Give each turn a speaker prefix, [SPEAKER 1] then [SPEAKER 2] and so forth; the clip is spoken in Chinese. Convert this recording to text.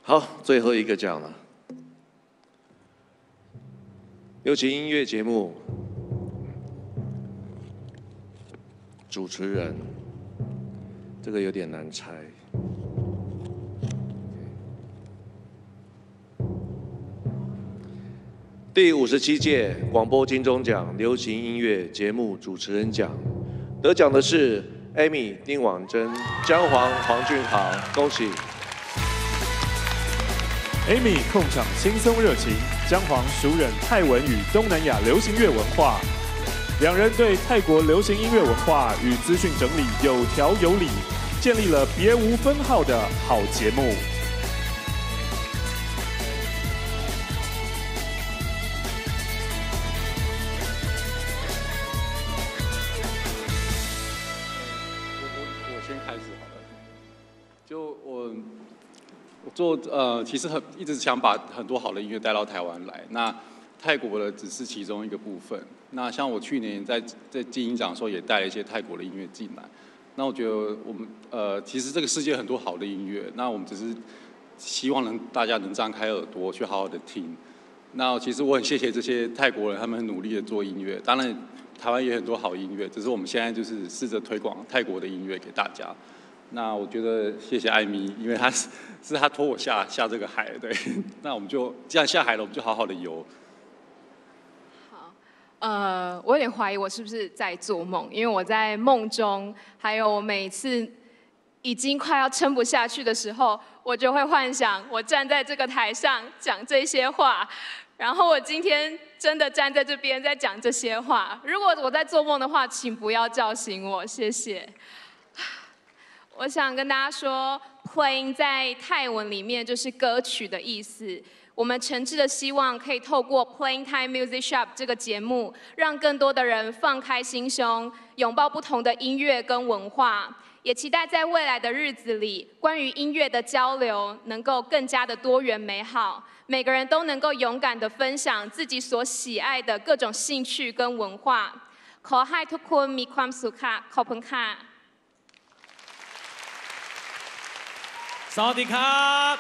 [SPEAKER 1] 好，最后一个奖了，流行音乐节目主持人，这个有点难猜。第57届广播金钟奖流行音乐节目主持人奖，得奖的是 Amy、丁婉珍、姜黄、黄俊豪，恭喜
[SPEAKER 2] Amy 控场轻松热情，姜黄熟稔泰文与东南亚流行乐文化，两人对泰国流行音乐文化与资讯整理有条有理，建立了别无分号的好节目。
[SPEAKER 3] 我先开始好了，就我做其实一直想把很多好的音乐带到台湾来。那泰国的只是其中一个部分。那像我去年在金鹰奖的时候，也带了一些泰国的音乐进来。那我觉得我们其实这个世界很多好的音乐，那我们只是希望大家能张开耳朵去好好的听。那其实我很谢谢这些泰国人，他们很努力的做音乐。当然，台湾也很多好音乐，只是我们现在就是试着推广泰国的音乐给大家。那我觉得谢谢艾米，因为是他拖我下这个海，对。那我们就既然下海了，我们就好好的游。
[SPEAKER 4] 好，我有点怀疑我是不是在做梦，因为我在梦中，还有我每次已经快要撑不下去的时候，我就会幻想我站在这个台上讲这些话，然后我今天真的站在这边在讲这些话。如果我在做梦的话，请不要叫醒我，谢谢。我想跟大家说 ，playing 在泰文里面就是歌曲的意思。我们诚挚的希望可以透过 Playing Thai Music Shop 这个节目，让更多的人放开心胸，拥抱不同的音乐跟文化。也期待在未来的日子里，关于音乐的交流能够更加的多元美好，每个人都能够勇敢的分享自己所喜爱的各种兴趣跟文化。ขอให้ทุกคนมีความสุขค่ะขอบคุณค่ะ
[SPEAKER 5] สวัสดีครับ